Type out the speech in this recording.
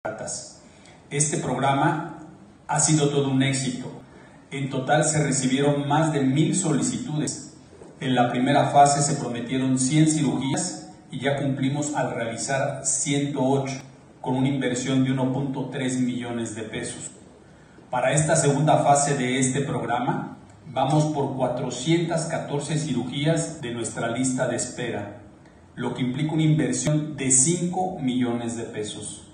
Este programa ha sido todo un éxito. En total se recibieron más de 1000 solicitudes. En la primera fase se prometieron 100 cirugías y ya cumplimos al realizar 108, con una inversión de 1.3 millones de pesos. Para esta segunda fase de este programa, vamos por 414 cirugías de nuestra lista de espera, lo que implica una inversión de 5 millones de pesos.